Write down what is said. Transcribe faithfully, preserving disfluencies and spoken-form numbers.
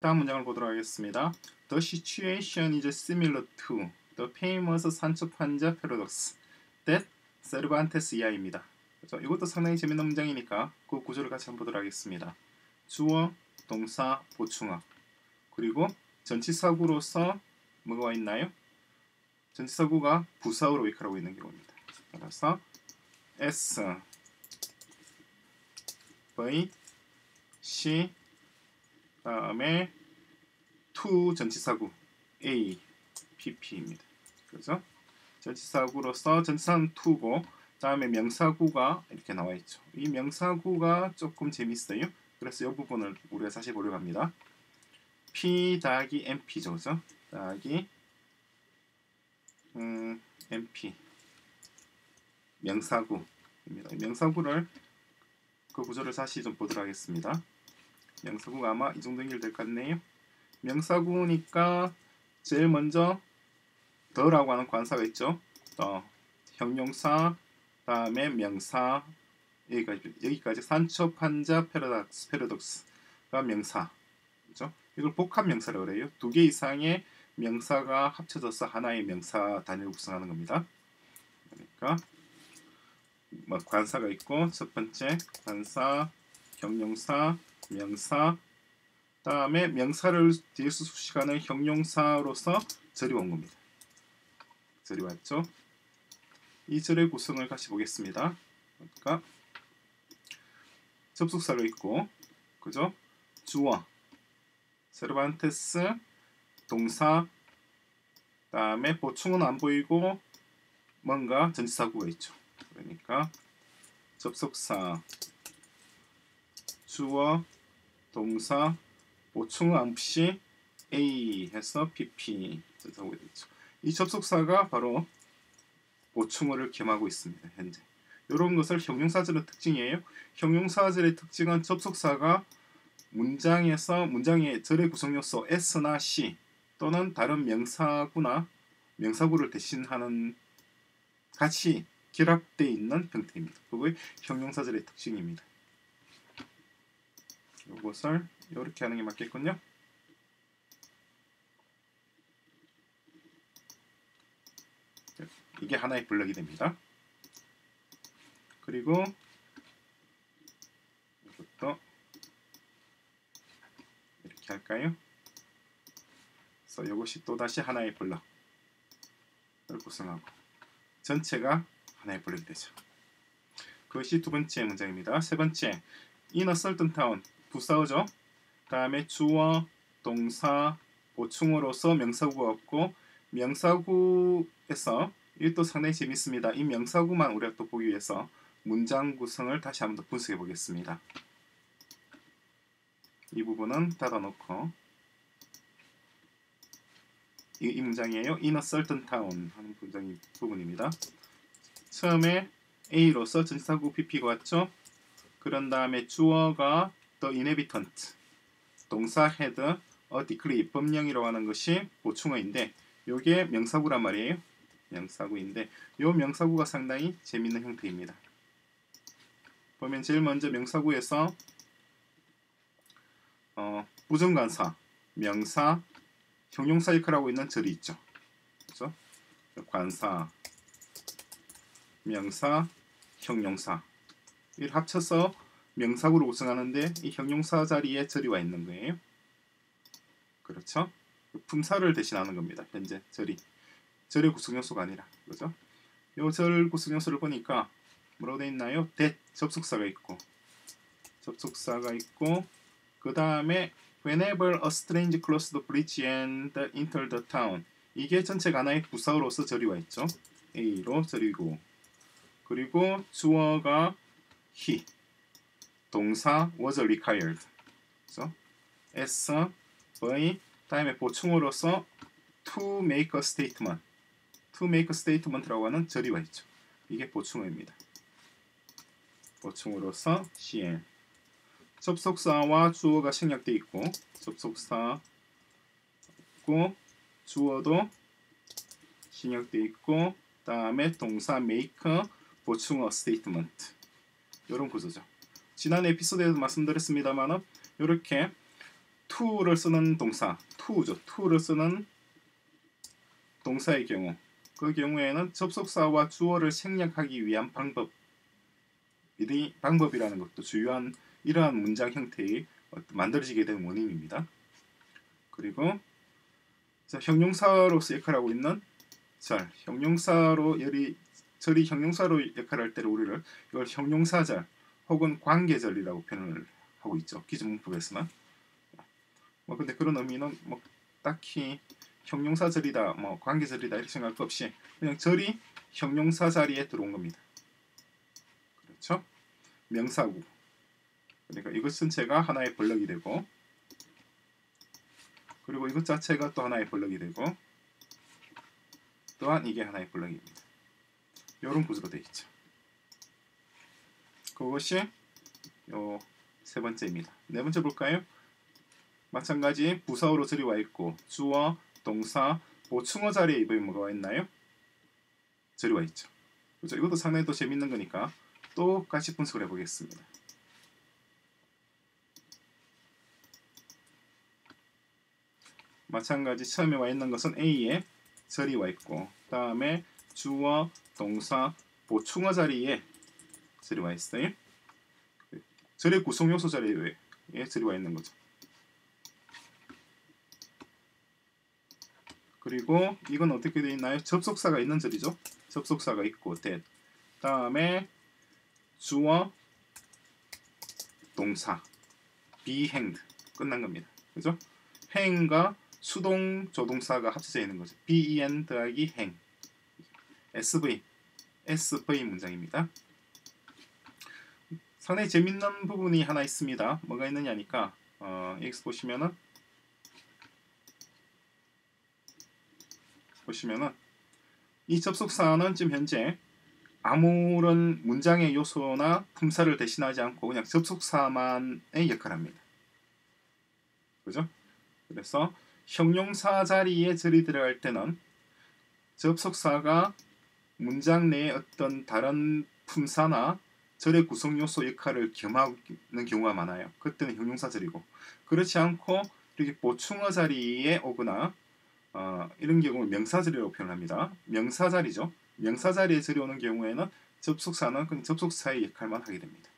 다음 문장을 보도록 하겠습니다. The situation is similar to the famous 산초 판자 paradox that Cervantes 이하입니다. 그렇죠? 이것도 상당히 재밌는 문장이니까 그 구조를 같이 한번 보도록 하겠습니다. 주어, 동사, 보충어, 그리고 전치사구로서 뭐가 있나요? 전치사구가 부사어로 역할하고 있는 경우입니다. 따라서 S, V, C, 다음에 to 전치사구 A, pp입니다. 그죠? 전치사구로서 전치사는 to고, 다음에 명사구가 이렇게 나와 있죠. 이 명사구가 조금 재밌어요. 그래서 이 부분을 우리가 다시 보려고 합니다. P 더하기 엠피죠, 그죠? 더하기 음, 엠피 명사구입니다. 명사구를 그 구조를 다시 좀 보도록 하겠습니다. 명사구가 아마 이 정도 연결될 것 같네요. 명사구니까 제일 먼저 더라고 하는 관사가 있죠. 더, 형용사, 다음에 명사, 여기까지, 여기까지 산초 판자 패러독스, 패러독스가 명사, 그렇죠? 이걸 복합 명사라고 그래요. 두 개 이상의 명사가 합쳐져서 하나의 명사 단위를 구성하는 겁니다. 그러니까 뭐 관사가 있고, 첫 번째 관사, 형용사, 명사, 다음에 명사를 뒤에서 수식하는 형용사로서 절이 온 겁니다. 절이 왔죠? 이 절의 구성을 같이 보겠습니다. 그러니까 접속사가 있고, 그죠? 주어, 세르반테스, 동사, 다음에 보충은 안 보이고 뭔가 전치사구가 있죠. 그러니까 접속사, 주어, 동사, 보충은 없이 A 해서 pp 전치사구가 되죠. 이 접속사가 바로 보충어를 겸하고 있습니다. 현재 이런 것을 형용사절의 특징이에요. 형용사절의 특징은 접속사가 문장에서 문장의 절의 구성 요소 S나 C 또는 다른 명사구나 명사구를 대신하는 같이 결합되어 있는 형태입니다. 그게 형용사절의 특징입니다. 이것을 이렇게 하는 게 맞겠군요. 이게 하나의 블럭이 됩니다. 그리고 이것도 이렇게 할까요? 그래서 이것이 또다시 하나의 블럭을 구성하고 전체가 하나의 블럭이 되죠. 그것이 두 번째 문장입니다. 세 번째, in a certain town, 부사어죠. 다음에 주어, 동사, 보충어로서 명사구가 없고 명사구에서 이것도 상당히 재밌습니다. 이 명사구만 우리가 또 보기 위해서 문장 구성을 다시 한번 더 분석해 보겠습니다. 이 부분은 닫아놓고 이, 이 문장이에요. In a certain town 하는 문장이 부분입니다. 처음에 A로서 전치사구 pp가 왔죠. 그런 다음에 주어가 the inhabitant, 동사 had, a decree, 법령이라고 하는 것이 보충어인데 이게 명사구란 말이에요. 명사구인데 이 명사구가 상당히 재밌는 형태입니다. 보면 제일 먼저 명사구에서 어, 부정관사, 명사, 형용사 역할을 하고 있는 절이 있죠. 그렇죠? 관사, 명사, 형용사 이를 합쳐서 명사구를 구성하는데 이 형용사 자리에 절이 와 있는 거예요. 그렇죠? 품사를 대신하는 겁니다. 현재 절이 절의 구성 요소가 아니라, 그죠? 요 절 구성 요소를 보니까 뭐라고 되어 있나요? that 접속사가 있고, 접속사가 있고, 그 다음에 whenever a stranger crossed the bridge and entered the town, 이게 전체가 하나의 부사어로서 절이 와 있죠. A로 절이고, 그리고 주어가 he, 동사 was required, 그죠? S, V, 다음에 보충어로서 to make a statement, to make a statement라고 하는 절이 와 있죠. 이게 보충어입니다. 보충어로서 시엔. 접속사와 주어가 생략되어 있고, 접속사 있고, 주어도 생략되어 있고, 다음에 동사 make, 보충어 statement. 이런 구조죠. 지난 에피소드에서 말씀드렸습니다만 이렇게 to를 쓰는 동사, to죠. to를 쓰는 동사의 경우, 그 경우에는 접속사와 주어를 생략하기 위한 방법, 이 방법이라는 것도 주요한 이러한 문장 형태의 만들어지게 된 원인입니다. 그리고 자, 형용사로서 역할하고 있는 절, 형용사로 열이 절이 형용사로 역할할 때를 우리를 이걸 형용사절 혹은 관계절이라고 표현을 하고 있죠. 기존 문법에서는. 뭐 근데 그런 의미는 뭐 딱히 형용사절이다, 뭐 관계절이다 이렇게 생각할 것 없이 그냥 절이 형용사 자리에 들어온 겁니다. 그렇죠? 명사구. 그러니까 이것 전체가 하나의 블럭이 되고, 그리고 이것 자체가 또 하나의 블럭이 되고, 또한 이게 하나의 블럭입니다. 이런 구조로 되어 있죠. 그것이 요 세 번째입니다. 네 번째 볼까요? 마찬가지 부사어로 절이 와 있고 주어, 동사, 보충어 자리에 이번에 뭐가 와 있나요? 절이 와 있죠. 그렇죠? 이것도 상당히 또 재밌는 거니까 똑같이 분석을 해보겠습니다. 마찬가지 처음에 와 있는 것은 A에 절이 와 있고, 그 다음에 주어, 동사, 보충어 자리에 절이 와 있어요. 절의 구성 요소 자리에 절이 와 있는 거죠. 그리고 이건 어떻게 되어 있나요? 접속사가 있는 절이죠. 접속사가 있고 that. 다음에 주어, 동사, be hanged 끝난 겁니다. 그죠? 행과 수동 조동사가 합쳐져 있는 거죠. ben 더하기 hang. 에스브이, 에스브이 문장입니다. 상당히 재밌는 부분이 하나 있습니다. 뭐가 있느냐니까 어, 여기서 보시면은 보시면은 이 접속사는 지금 현재 아무런 문장의 요소나 품사를 대신하지 않고 그냥 접속사만의 역할을 합니다. 그죠? 그래서 형용사 자리에 절이 들어갈 때는 접속사가 문장 내에 어떤 다른 품사나 절의 구성 요소 역할을 겸하는 경우가 많아요. 그때는 형용사 절이고, 그렇지 않고 이렇게 보충어 자리에 오거나 어, 이런 경우를 명사 절이라고 표현합니다. 명사 자리죠. 명사 자리에 절이 오는 경우에는 접속사는 그냥 접속사의 역할만 하게 됩니다.